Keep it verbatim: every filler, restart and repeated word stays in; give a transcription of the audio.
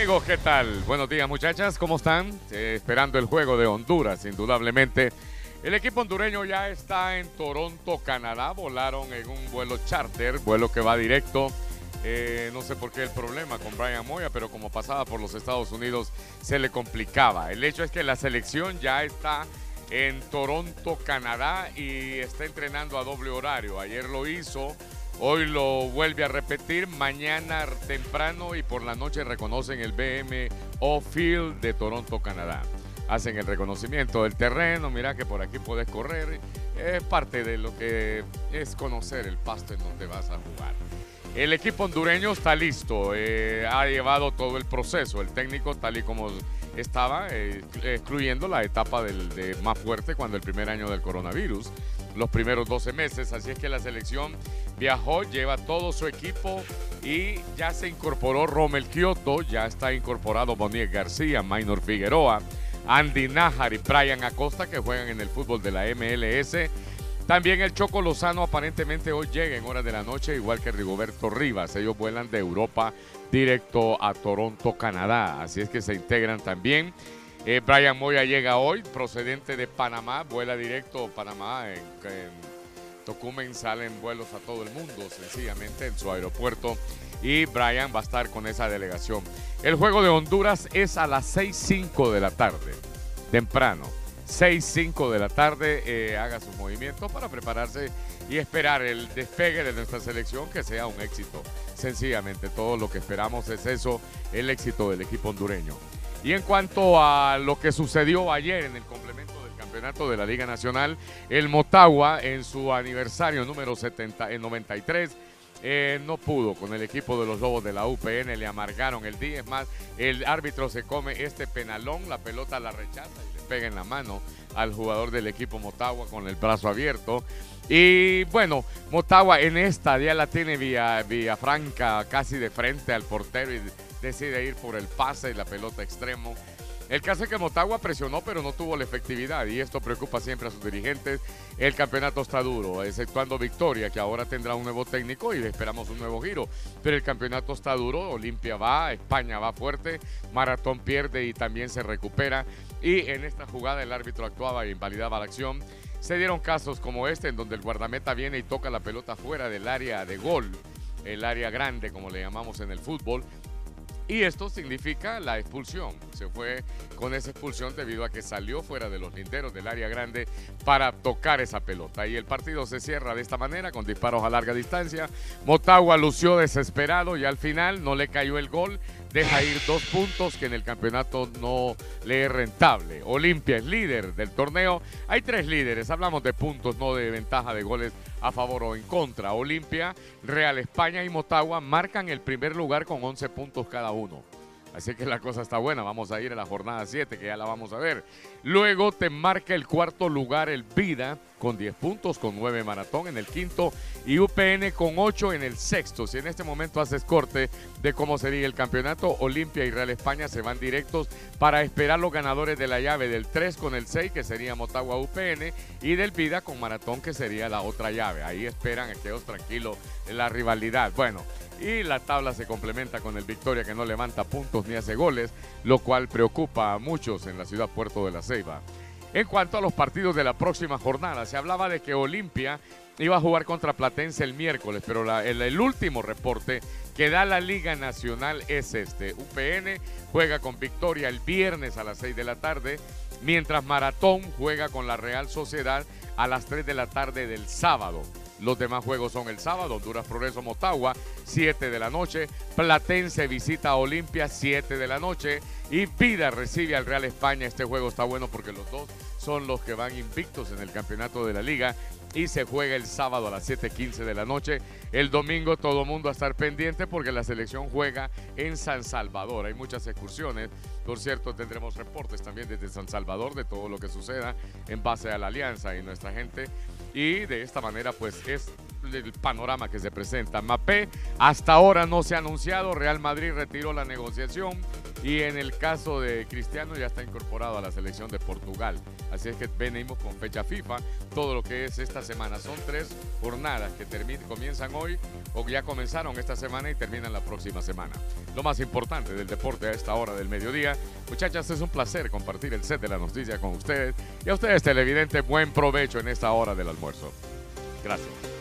amigos, ¿qué tal? Buenos días, muchachas, ¿cómo están? Eh, esperando el juego de Honduras, indudablemente. El equipo hondureño ya está en Toronto, Canadá. Volaron en un vuelo charter, vuelo que va directo. Eh, no sé por qué el problema con Brian Moya, pero como pasaba por los Estados Unidos se le complicaba. El hecho es que la selección ya está en Toronto, Canadá, y está entrenando a doble horario. Ayer lo hizo. Hoy lo vuelve a repetir, mañana temprano y por la noche reconocen el B M O Field de Toronto, Canadá. Hacen el reconocimiento del terreno, mira que por aquí puedes correr. Es parte de lo que es conocer el pasto en donde vas a jugar. El equipo hondureño está listo, eh, ha llevado todo el proceso, el técnico tal y como estaba, eh, excluyendo la etapa del, de más fuerte cuando el primer año del coronavirus, los primeros doce meses, así es que la selección viajó, lleva todo su equipo y ya se incorporó Rommel Kioto, ya está incorporado Monier García, Maynor Figueroa, Andy Nájar y Brian Acosta, que juegan en el fútbol de la M L S. También el Choco Lozano aparentemente hoy llega en horas de la noche, igual que Rigoberto Rivas. Ellos vuelan de Europa directo a Toronto, Canadá. Así es que se integran también. Eh, Brian Moya llega hoy, procedente de Panamá, vuela directo a Panamá. En, en Tocumen salen vuelos a todo el mundo, sencillamente, en su aeropuerto. Y Brian va a estar con esa delegación. El juego de Honduras es a las seis cinco de la tarde, temprano. seis cinco de la tarde, eh, haga sus movimientos para prepararse y esperar el despegue de nuestra selección, que sea un éxito. Sencillamente, todo lo que esperamos es eso, el éxito del equipo hondureño. Y en cuanto a lo que sucedió ayer en el complemento del campeonato de la Liga Nacional, el Motagua en su aniversario número setenta, en noventa y tres, Eh, no pudo con el equipo de los Lobos de la U P N, le amargaron el día. Es más, el árbitro se come este penalón, la pelota la rechaza y le pega en la mano al jugador del equipo Motagua con el brazo abierto. Y bueno, Motagua en esta ya la tiene vía, vía franca, casi de frente al portero, y decide ir por el pase y la pelota extremo. El caso es que Motagua presionó, pero no tuvo la efectividad, y esto preocupa siempre a sus dirigentes. El campeonato está duro, exceptuando Victoria, que ahora tendrá un nuevo técnico y esperamos un nuevo giro. Pero el campeonato está duro, Olimpia va, España va fuerte, Maratón pierde y también se recupera. Y en esta jugada el árbitro actuaba e invalidaba la acción. Se dieron casos como este, en donde el guardameta viene y toca la pelota fuera del área de gol, el área grande, como le llamamos en el fútbol. Y esto significa la expulsión. Se fue con esa expulsión debido a que salió fuera de los linderos del área grande para tocar esa pelota. Y el partido se cierra de esta manera, con disparos a larga distancia. Motagua lució desesperado y al final no le cayó el gol. Deja ir dos puntos que en el campeonato no le es rentable. Olimpia es líder del torneo. Hay tres líderes, hablamos de puntos, no de ventaja de goles a favor o en contra. Olimpia, Real España y Motagua marcan el primer lugar con once puntos cada uno. Así que la cosa está buena. Vamos a ir a la jornada siete, que ya la vamos a ver. Luego te marca el cuarto lugar el Vida con diez puntos, con nueve Maratón en el quinto y U P N con ocho en el sexto. Si en este momento haces corte de cómo sería el campeonato, Olimpia y Real España se van directos para esperar los ganadores de la llave del tres con el seis, que sería Motagua U P N, y del Vida con Maratón, que sería la otra llave. Ahí esperan, quedaos tranquilos, la rivalidad. Bueno, y la tabla se complementa con el Victoria, que no levanta puntos ni hace goles, lo cual preocupa a muchos en la ciudad Puerto de la Ceiba. En cuanto a los partidos de la próxima jornada, se hablaba de que Olimpia iba a jugar contra Platense el miércoles, pero la, el, el último reporte que da la Liga Nacional es este. U P N juega con Victoria el viernes a las seis de la tarde, mientras Maratón juega con la Real Sociedad a las tres de la tarde del sábado. Los demás juegos son el sábado: Honduras Progreso Motagua, siete de la noche, Platense visita a Olimpia, siete de la noche, y Vida recibe al Real España. Este juego está bueno porque los dos son los que van invictos en el campeonato de la liga, y se juega el sábado a las siete quince de la noche. El domingo todo el mundo a estar pendiente porque la selección juega en San Salvador. Hay muchas excursiones. Por cierto, tendremos reportes también desde San Salvador de todo lo que suceda en base a la alianza y nuestra gente. Y de esta manera pues es el panorama que se presenta. Mapé hasta ahora no se ha anunciado, Real Madrid retiró la negociación Y en el caso de Cristiano ya está incorporado a la selección de Portugal. Así es que venimos con fecha FIFA, todo lo que es esta semana. Son tres jornadas que comienzan hoy o ya comenzaron esta semana y terminan la próxima semana. Lo más importante del deporte a esta hora del mediodía. Muchachas, es un placer compartir el set de la noticia con ustedes. Y a ustedes, televidentes, buen provecho en esta hora del almuerzo. Gracias.